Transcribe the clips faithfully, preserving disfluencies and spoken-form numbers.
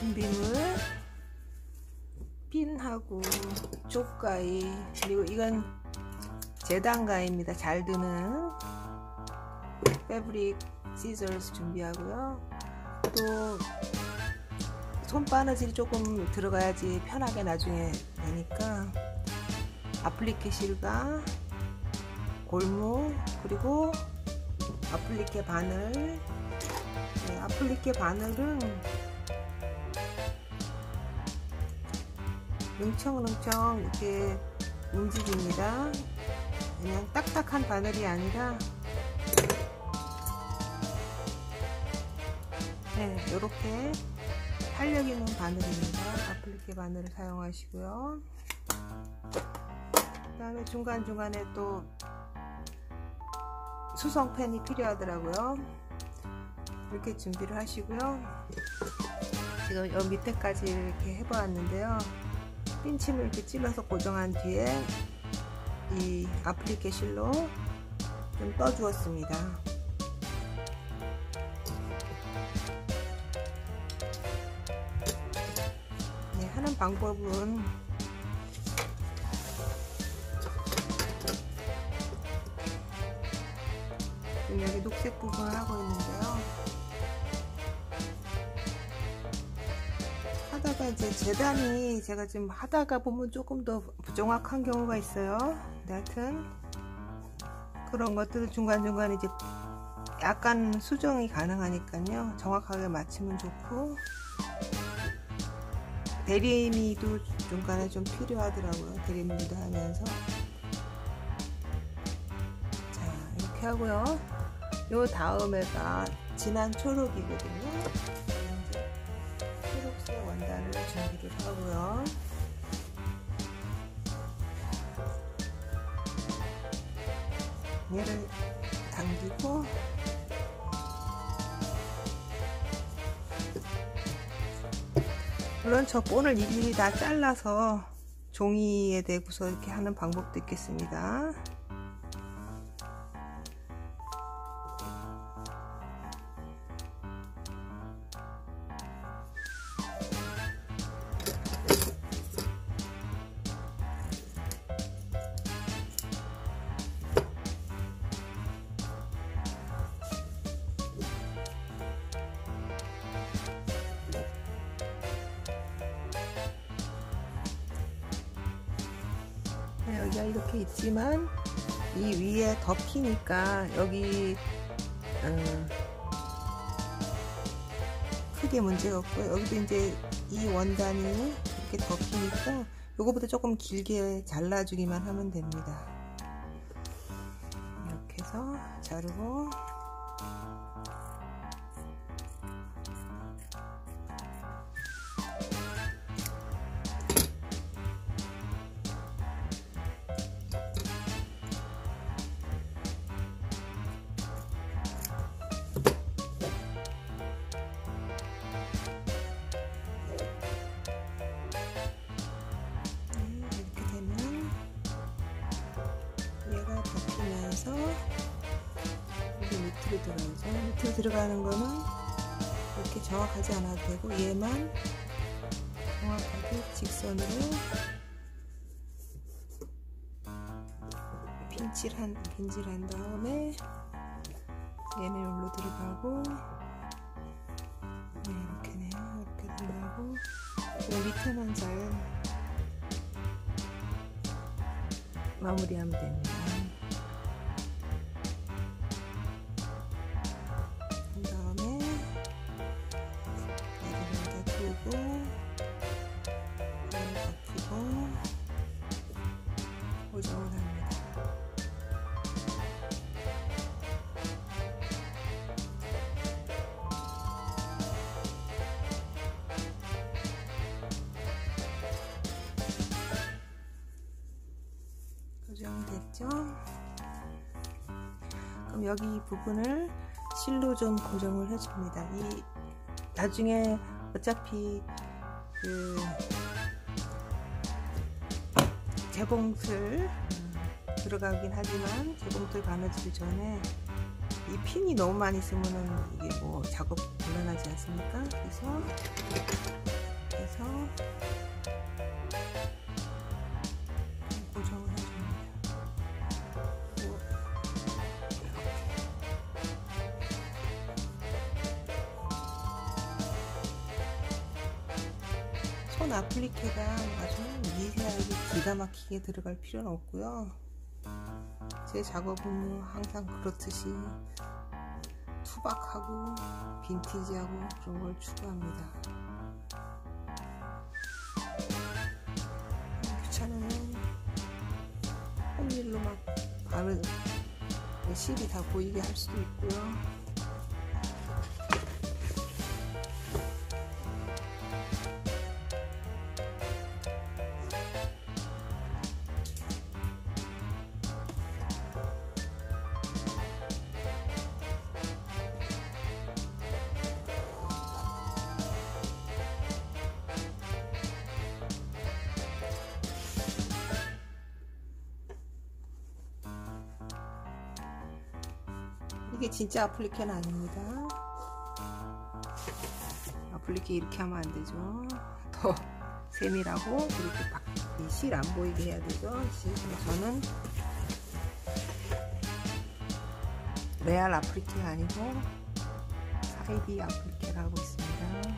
준비물 핀하고 쪽가위, 그리고 이건 재단가위입니다. 잘 드는 패브릭 시저스 준비하고요. 또 손바느질이 조금 들어가야지 편하게 나중에 되니까 아플리케 실과 골무, 그리고 아플리케 바늘. 네, 아플리케 바늘은 능청능청 이렇게 움직입니다. 그냥 딱딱한 바늘이 아니라 네, 이렇게 탄력 있는 바늘입니다. 아플리케 바늘을 사용하시고요. 그 다음에 중간중간에 또 수성펜이 필요하더라고요. 이렇게 준비를 하시고요. 지금 여 밑에까지 이렇게 해보았는데요. 핀침을 이렇게 찔러서 고정한 뒤에 이 아플리케 실로 좀 떠주었습니다. 네, 하는 방법은 지금 여기 녹색 부분을 하고 있는데요. 하다가 이제 재단이 제가 지금 하다가 보면 조금 더 부정확한 경우가 있어요. 근데 하여튼 그런 것들을 중간중간 이제 약간 수정이 가능하니까요. 정확하게 맞추면 좋고, 대리미도 중간에 좀 필요하더라고요. 대리미도 하면서. 자, 이렇게 하고요. 요 다음에가 진한 초록이거든요. 이제 초록색 원단을 준비를 하고요. 얘를 당기고 물론 저 본을 일일이 다 잘라서 종이에 대고서 이렇게 하는 방법도 있겠습니다. 여기가 이렇게 있지만 이 위에 덮이니까 여기 음, 크게 문제가 없고요. 여기도 이제 이 원단이 이렇게 덮이니까 요거보다 조금 길게 잘라주기만 하면 됩니다. 이렇게 해서 자르고 여기 밑으로 들어가죠. 밑으로 들어가는 거는 이렇게 정확하지 않아도 되고, 얘만 정확하게 직선으로 핀칠한 핀질한 다음에 얘는 여기로 들어가고, 네, 이렇게네요. 이렇게 들어가고, 이 밑에만 잘 마무리하면 됩니다. 그 다음에 얘를 여기다 두고 얘를 덮이고 고정을 합니다. 고정됐죠? 그럼 여기 이 부분을 실로 좀 고정을 해줍니다. 이 나중에 어차피 그 재봉틀 들어가긴 하지만 재봉틀 바느질 전에 이 핀이 너무 많이 있으면은 이게 뭐 작업 곤란하지 않습니까? 그래서 해서 고정을 해줍니다. 손 아플리케가 아주 미세하게 기가 막히게 들어갈 필요는 없고요. 제 작업은 항상 그렇듯이 투박하고 빈티지하고 그런 걸 추구합니다. 귀찮으면 홈밀로 막 바로 실이 다 보이게 할 수도 있고요. 이게 진짜 아플리케는 아닙니다. 아플리케 이렇게 하면 안 되죠. 더 세밀하고 이렇게 실 안 보이게 해야 되죠. 저는 레알 아플리케가 아니고 사이비 아플리케를 하고 있습니다.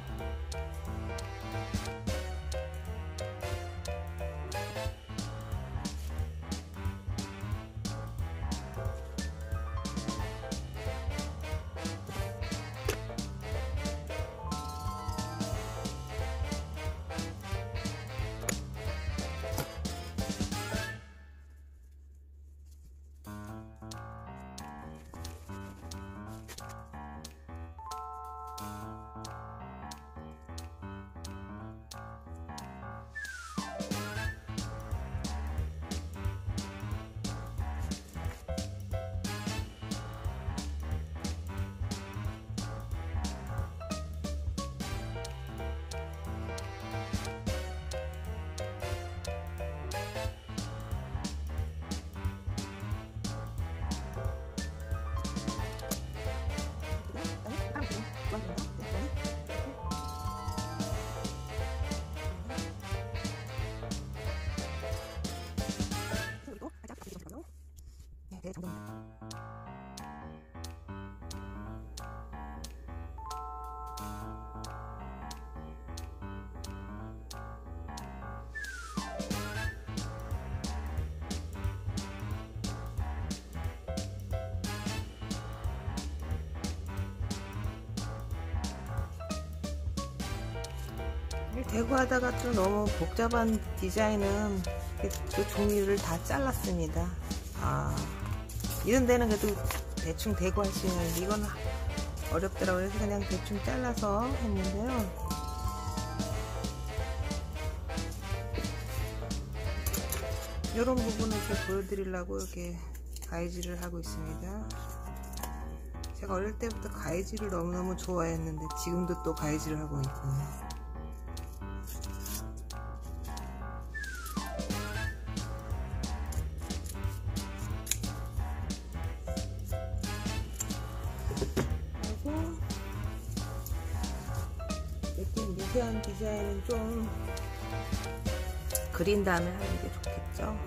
네, 정도입니다. 대구 하다가 또 너무 복잡한 디자인은 그 종이를 다 잘랐습니다. 아, 이런 데는 그래도 대충 대구 할 수 있는데 이건 어렵더라고요. 그래서 그냥 대충 잘라서 했는데요. 이런 부분을 이렇게 보여드리려고 이렇게 가위질을 하고 있습니다. 제가 어릴 때부터 가위질을 너무너무 좋아했는데 지금도 또 가위질을 하고 있군요. 이렇게 미세한 디자인은 좀 그린 다음에 하는 게 좋겠죠.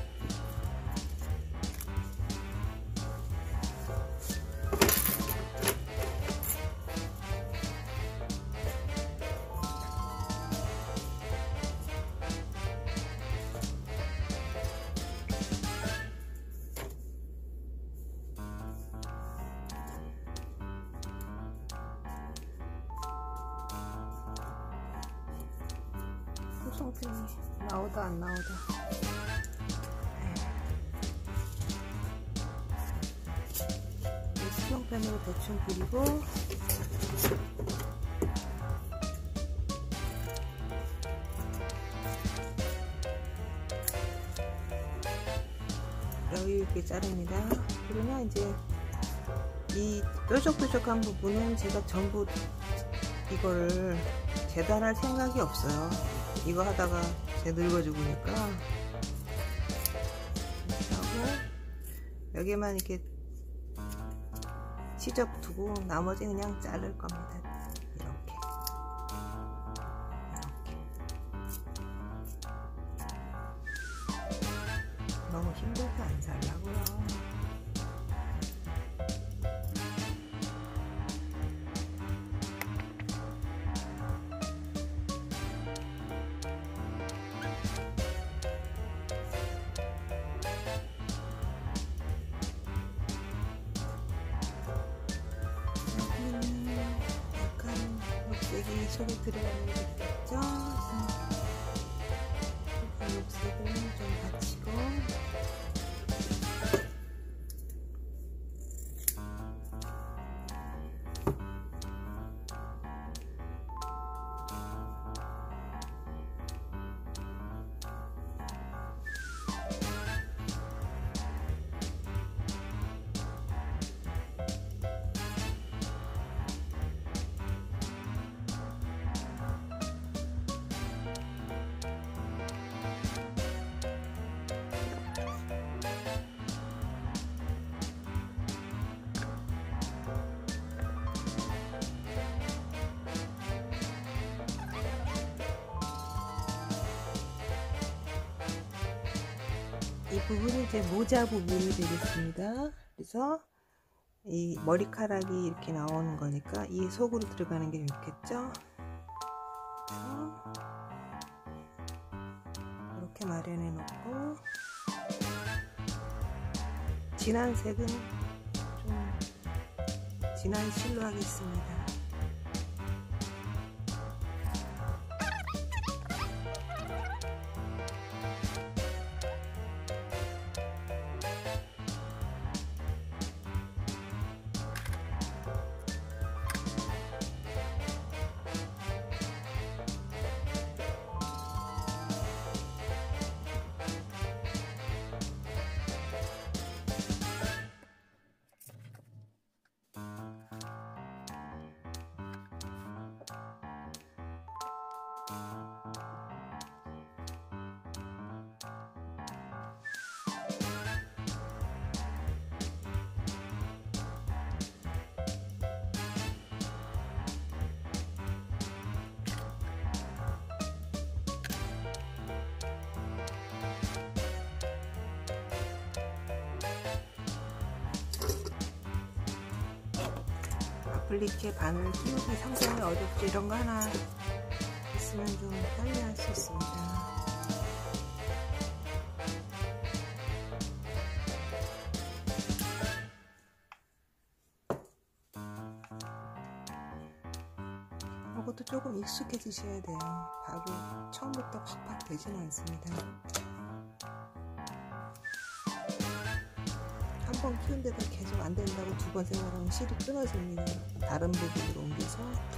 수성펜이 나오다 안 나오다. 이 수성펜으로 대충 그리고 여유 있게 자릅니다. 그러면 이제 이 뾰족뾰족한 부분은 제가 전부 이거를 재단할 생각이 없어요. 이거 하다가 제 늙어 죽으니까. 이렇게 하고 여기만 이렇게 시접 두고 나머지 그냥 자를 겁니다. 이렇게 이렇게 힘들게 안 살라고요. 녹색이 속에 들어가는 게 있겠죠? 그래서 녹색은 좀 받치고 이 부분이 이제 모자 부분이 되겠습니다. 그래서 이 머리카락이 이렇게 나오는 거니까 이 속으로 들어가는 게 좋겠죠. 그래서 이렇게 마련해 놓고 진한 색은 좀 진한 실로 하겠습니다. 아플리케 바늘 끼우기 상당히 어렵죠. 이런 거 하나 있으면 좀 빨리 할 수 있습니다. 이것도 조금 익숙해지셔야 돼요. 바로 처음부터 팍팍 되지는 않습니다. 한 번 키운 데다 계속 안 된다고 두 번 생각하면 실이 끊어집니다. 다른 부분으로 옮겨서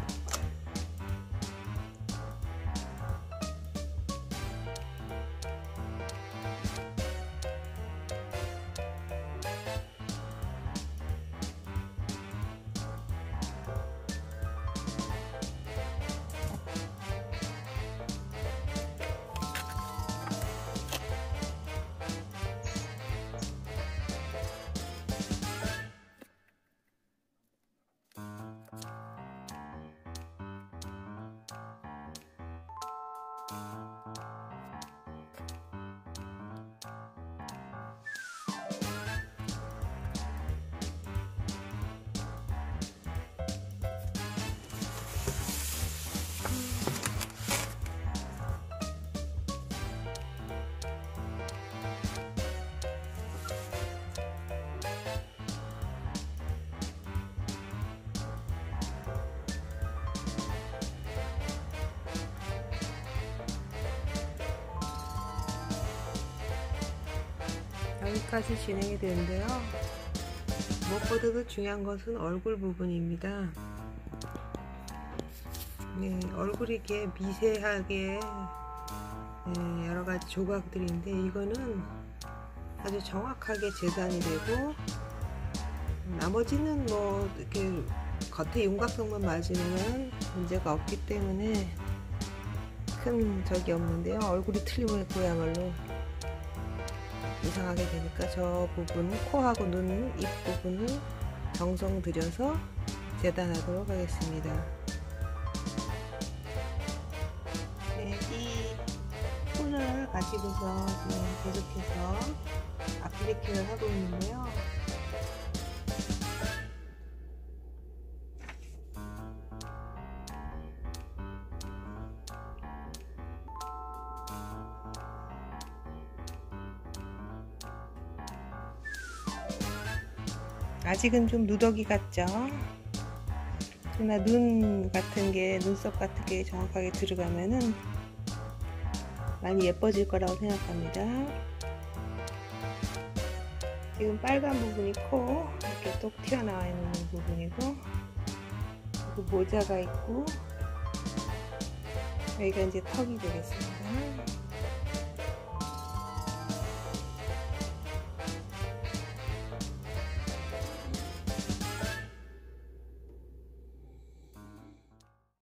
여기까지 진행이 되는데요. 무엇보다도 중요한 것은 얼굴 부분입니다. 네, 얼굴이 이렇게 미세하게 네, 여러가지 조각들인데 이거는 아주 정확하게 재단이 되고 나머지는 뭐 이렇게 겉에 윤곽선만 맞으면 문제가 없기 때문에 큰 적이 없는데요. 얼굴이 틀리면 그야말로 이상하게 되니까 저 부분, 코하고 눈, 입 부분을 정성 들여서 재단하도록 하겠습니다. 네, 이 폰을 가지고서 계속해서 아플리케를 하고 있는데요. 아직은 좀 누더기 같죠? 그러나 눈 같은 게, 눈썹 같은 게 정확하게 들어가면은 많이 예뻐질 거라고 생각합니다. 지금 빨간 부분이 코 이렇게 똑 튀어나와 있는 부분이고, 그리고 모자가 있고, 여기가 이제 턱이 되겠습니다.